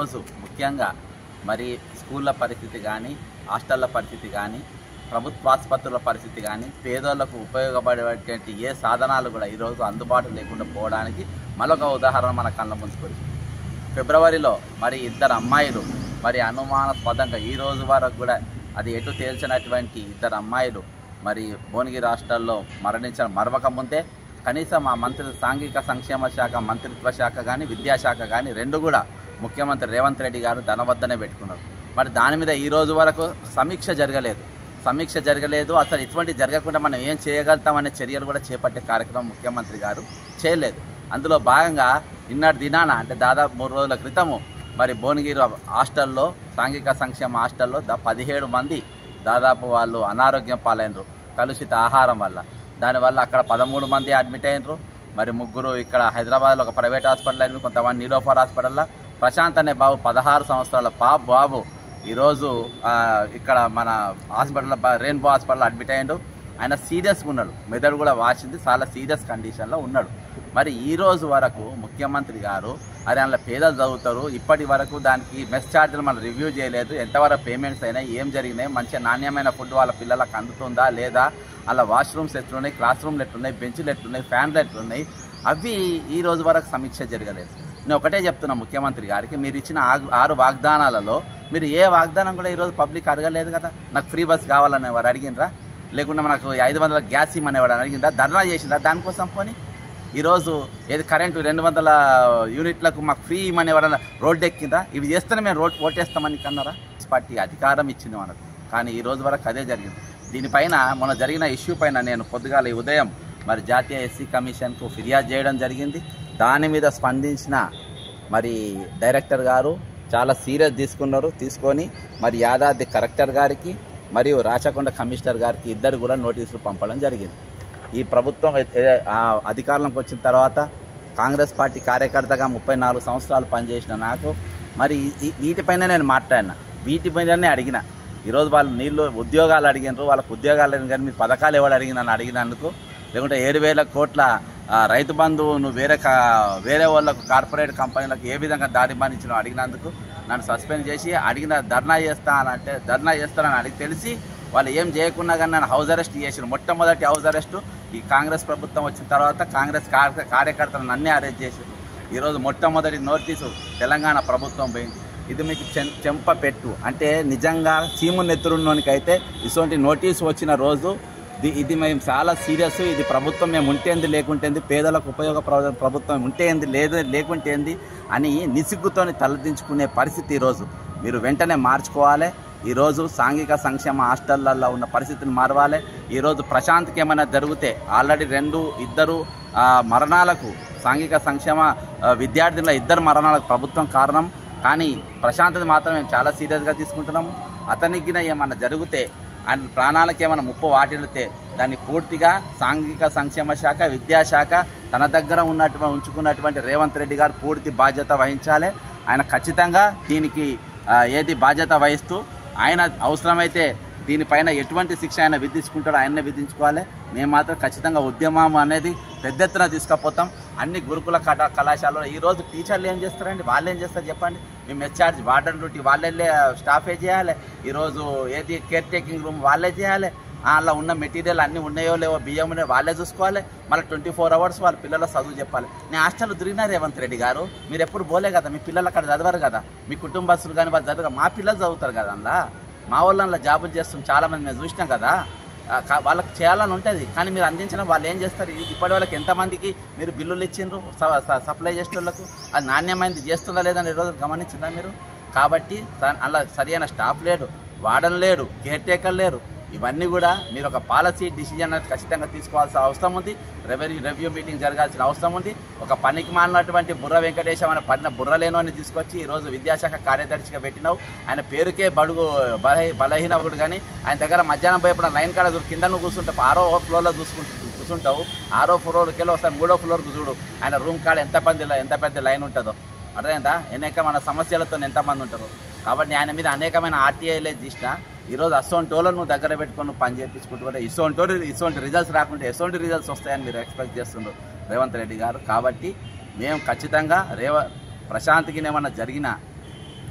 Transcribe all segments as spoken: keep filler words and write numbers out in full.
ఈరోజు ముఖ్యంగా మరి స్కూళ్ళ పరిస్థితి కానీ, హాస్టళ్ల పరిస్థితి కానీ, ప్రభుత్వ ఆసుపత్రుల పరిస్థితి కానీ, పేదోళ్లకు ఉపయోగపడేటువంటి ఏ సాధనాలు కూడా ఈరోజు అందుబాటు లేకుండా పోవడానికి మరొక ఉదాహరణ మన కళ్ళ ముందుకు. ఫిబ్రవరిలో మరి ఇద్దరు అమ్మాయిలు మరి అనుమానాస్పదంగా ఈ రోజు వరకు కూడా అది ఎటు తేల్చినటువంటి ఇద్దరు అమ్మాయిలు మరి భువనగిరి హాస్టల్లో మరణించిన మరవక ముందే కనీసం ఆ మంత్రి సాంఘిక సంక్షేమ శాఖ మంత్రిత్వ శాఖ కానీ, విద్యాశాఖ కానీ రెండు కూడా ముఖ్యమంత్రి రేవంత్ రెడ్డి గారు ధనవద్దనే పెట్టుకున్నారు. మరి దాని మీద ఈ రోజు వరకు సమీక్ష జరగలేదు సమీక్ష జరగలేదు అసలు ఇటువంటి జరగకుండా మనం ఏం చేయగలుగుతామనే చర్యలు కూడా చేపట్టే కార్యక్రమం ముఖ్యమంత్రి గారు చేయలేదు. అందులో భాగంగా నిన్నటి దినాన అంటే దాదాపు మూడు రోజుల క్రితము మరి భువనగిరి హాస్టల్లో సాంఘిక సంక్షేమ హాస్టల్లో దా పదిహేడు మంది దాదాపు వాళ్ళు అనారోగ్యం పాలైనరు కలుషిత ఆహారం వల్ల. దానివల్ల అక్కడ పదమూడు మంది అడ్మిట్ అయినరు. మరి ముగ్గురు ఇక్కడ హైదరాబాద్లో ఒక ప్రైవేట్ హాస్పిటల్ అయిన, కొంతమంది నీలోఫర్ హాస్పిటల్లో. ప్రశాంత్ అనే బాబు పదహారు సంవత్సరాల పాప బాబు ఈరోజు ఇక్కడ మన హాస్పిటల్లో రెయిన్బో హాస్పిటల్లో అడ్మిట్ అయ్యాడు. ఆయన సీరియస్గా ఉన్నాడు, మెదడు కూడా వాసింది, చాలా సీరియస్ కండిషన్లో ఉన్నాడు. మరి ఈ రోజు వరకు ముఖ్యమంత్రి గారు అరే అందులో పేదలు చదువుతారు, ఇప్పటి వరకు దానికి మెస్ ఛార్జీలు మనం రివ్యూ చేయలేదు, ఎంతవరకు పేమెంట్స్ అయినాయి, ఏం జరిగినాయి, మంచి నాణ్యమైన ఫుడ్ వాళ్ళ పిల్లలకు అందుతుందా లేదా, అలా వాష్రూమ్స్ ఎట్లున్నాయి, క్లాస్ రూమ్లు ఎట్లున్నాయి, బెంచ్లు ఎట్లున్నాయి, ఫ్యాన్లు ఎట్లున్నాయి, అవి ఈ రోజు వరకు సమీక్ష జరగలేదు. నేను ఒకటే చెప్తున్నా ముఖ్యమంత్రి గారికి, మీరు ఇచ్చిన ఆరు వాగ్దానాలలో మీరు ఏ వాగ్దానం కూడా ఈరోజు పబ్లిక్ అడగలేదు కదా. నాకు ఫ్రీ బస్ కావాలని వారు అడిగినరా, లేకుండా మనకు ఐదు వందల గ్యాస్ ఇమ్మనేవాడు అడిగిందా, ధర్నా చేసిందా దానికోసం? పోనీ ఈరోజు ఏది కరెంటు రెండు వందల యూనిట్లకు మాకు ఫ్రీ ఇమ్మని ఎవరైనా రోడ్డు ఎక్కిందా? ఇవి చేస్తేనే మేము రోడ్ ఓటేస్తామని కన్నారా? పార్టీ అధికారం ఇచ్చింది మనకు, కానీ ఈ రోజు వరకు అదే జరిగింది. దీనిపైన మొన్న జరిగిన ఇష్యూ పైన నేను పొద్దుగాల ఈ ఉదయం మరి జాతీయ ఎస్సీ కమిషన్కు ఫిర్యాదు చేయడం జరిగింది. దాని మీద స్పందించిన మరి డైరెక్టర్ గారు చాలా సీరియస్ తీసుకున్నారు. తీసుకొని మరి యాదాద్రి కలెక్టర్ గారికి మరియు రాచకొండ కమిషనర్ గారికి ఇద్దరు కూడా నోటీసులు పంపడం జరిగింది. ఈ ప్రభుత్వం అధికారంలోకి వచ్చిన తర్వాత కాంగ్రెస్ పార్టీ కార్యకర్తగా ముప్పై నాలుగు సంవత్సరాలు పనిచేసిన నాకు మరి వీటిపైన నేను మాట్లాడినా, వీటిపైననే అడిగిన. ఈరోజు వాళ్ళు నీళ్ళు ఉద్యోగాలు అడిగినారు, వాళ్ళకు ఉద్యోగాలు అడిగిన కానీ మీ పథకాలు ఎవరు అడిగినని అడిగినందుకు, లేకుంటే ఏడు వేల కోట్ల రైతు బంధువు నువ్వు వేరే వేరే వాళ్ళకు కార్పొరేట్ కంపెనీలకు ఏ విధంగా దారి బానించినో అడిగినందుకు నన్ను సస్పెండ్ చేసి అడిగిన ధర్నా చేస్తా అని అంటే ధర్నా చేస్తానని అడిగి తెలిసి వాళ్ళు ఏం చేయకుండా కానీ నన్ను హౌస్ అరెస్ట్ చేసారు. మొట్టమొదటి హౌస్ అరెస్టు ఈ కాంగ్రెస్ ప్రభుత్వం వచ్చిన తర్వాత కాంగ్రెస్ కార్యకర్తలను అన్నీ అరెస్ట్ చేశారు. ఈరోజు మొట్టమొదటి నోటీసు తెలంగాణ ప్రభుత్వం పోయింది. ఇది మీకు చెంప పెట్టు అంటే నిజంగా సీము నెత్తురున్నోనికైతే ఇటువంటి నోటీసు వచ్చిన రోజు ఇది మేము చాలా సీరియస్, ఇది ప్రభుత్వం మేము ఉంటేంది లేకుంటేంది, పేదలకు ఉపయోగ ప్రభుత్వం ఉంటేంది లేదు లేకుంటేంది అని నిసిగ్గుతోని తలదించుకునే పరిస్థితి ఈరోజు మీరు వెంటనే మార్చుకోవాలి. ఈరోజు సాంఘిక సంక్షేమ హాస్టళ్లలో ఉన్న పరిస్థితిని మారవాలి. ఈరోజు ప్రశాంత్కి ఏమైనా జరిగితే ఆల్రెడీ రెండు ఇద్దరు మరణాలకు సాంఘిక సంక్షేమ విద్యార్థుల ఇద్దరు మరణాలకు ప్రభుత్వం కారణం. కానీ ప్రశాంత్ని మాత్రం మేము చాలా సీరియస్గా తీసుకుంటున్నాము. అతనికి ఏమైనా జరిగితే ఆయన ప్రాణాలకు ఏమైనా ముప్పు వాటిల్లితే దాన్ని పూర్తిగా సాంఘిక సంక్షేమ శాఖ, విద్యాశాఖ తన దగ్గర ఉన్నటువంటి ఉంచుకున్నటువంటి రేవంత్ రెడ్డి గారు పూర్తి బాధ్యత వహించాలి. ఆయన ఖచ్చితంగా దీనికి ఏది బాధ్యత వహిస్తూ ఆయన అవసరమైతే దీనిపైన ఎటువంటి శిక్ష ఆయన విధించుకుంటాడో ఆయన్నే విధించుకోవాలి. మేము మాత్రం ఖచ్చితంగా ఉద్యమం అనేది పెద్ద ఎత్తున తీసుకుపోతాం. అన్ని గురుకుల కళాశాలలో ఈరోజు టీచర్లు ఏం చేస్తారండి, వాళ్ళు ఏం చేస్తారు చెప్పండి? మేము మెస్ ఛార్జ్ వార్డెన్ డ్యూటీ వాళ్ళే స్టాఫే చేయాలి. ఈరోజు ఏది కేర్ టేకింగ్ రూమ్ వాళ్ళే చేయాలి. అలా ఉన్న మెటీరియల్ అన్నీ ఉన్నాయో లేవో బియ్యం ఉన్నాయో వాళ్ళే చూసుకోవాలి. మళ్ళీ ట్వంటీ ఫోర్ అవర్స్ వాళ్ళ పిల్లల చదువు చెప్పాలి. నేను హాస్టల్ తిరిగినా రేవంత్ రెడ్డి గారు, మీరు ఎప్పుడు పోలే కదా, మీ పిల్లలు అక్కడ చదవరు కదా, మీ కుటుంబస్తులు కానీ వాళ్ళు చదవరు. మా పిల్లలు చదువుతారు కదా, అందులో మా వాళ్ళ జాబులు చేస్తాం చాలామంది మేము చూసినాం కదా. వాళ్ళకి చేయాలని ఉంటుంది, కానీ మీరు అందించిన వాళ్ళు ఏం చేస్తారు? ఇప్పటి వాళ్ళకి ఎంతమందికి మీరు బిల్లులు ఇచ్చిండ్రు సప్లై చేసే వాళ్ళకు? అది నాణ్యమైనది చేస్తుందా లేదని ఈరోజు గమనించిందా మీరు? కాబట్టి అలా సరైన స్టాఫ్ లేడు, వార్డెన్ లేడు, కేర్ టేకర్ లేరు. ఇవన్నీ కూడా మీరు ఒక పాలసీ డిసిజన్ అనేది ఖచ్చితంగా తీసుకోవాల్సిన అవసరం ఉంది. రెవెన్యూ రివ్యూ మీటింగ్ జరగాల్సిన అవసరం ఉంది. ఒక పనికి మాలినటువంటి బుర్ర వెంకటేశం అనే పడిన బుర్ర లేనోని తీసుకొచ్చి ఈరోజు విద్యాశాఖ కార్యదర్శిగా పెట్టినావు. ఆయన పేరుకే బడుగు బలహీ బలహీనవుడు, కానీ ఆయన దగ్గర మధ్యాహ్నం పోయేప్పుడు లైన్ కాడ కింద నువ్వు కూర్చుంటావు, ఆరో ఫ్లోర్లో చూసుకుంటూ కూర్చుంటావు. ఆరో ఫ్లోర్కి వెళ్ళి ఒకసారి మూడో ఫ్లోర్కి చూడు, ఆయన రూమ్ కాడ ఎంత మంది ఎంత పెద్ద లైన్ ఉంటుందో అర్థమైందా? అనేకమైన సమస్యలతో ఎంతమంది ఉంటారు. కాబట్టి ఆయన మీద అనేకమైన ఆర్టీఐలే తీసిన ఈరోజు అసోంటోలో నువ్వు దగ్గర పెట్టుకొని నువ్వు పని చేయించుకుంటూ ఇసోంటో ఇసోంటి రిజల్ట్స్ రాకుంటే ఎసోంటి రిజల్ట్స్ వస్తాయని మీరు ఎక్స్పెక్ట్ చేస్తున్నారు రేవంత్ రెడ్డి గారు. కాబట్టి మేము ఖచ్చితంగా రేవ ప్రశాంత్కి ఏమన్నా జరిగినా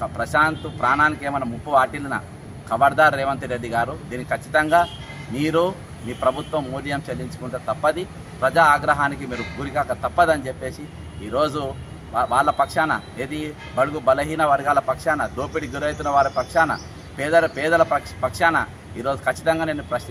ప్రశాంత్ ప్రాణానికి ఏమైనా ముప్పు వాటిల్లిన ఖబర్దార్ రేవంత్ రెడ్డి గారు, దీనికి ఖచ్చితంగా మీరు మీ ప్రభుత్వం మూల్యం చెల్లించుకుంటే తప్పది, ప్రజా ఆగ్రహానికి మీరు గురికాక తప్పదని చెప్పేసి ఈరోజు వాళ్ళ పక్షాన, ఏది బడుగు బలహీన వర్గాల పక్షాన, దోపిడీ గురవుతున్న వారి పక్షాన, పేదల పేదల పక్షాన ఈరోజు ఖచ్చితంగా నేను ప్రశ్న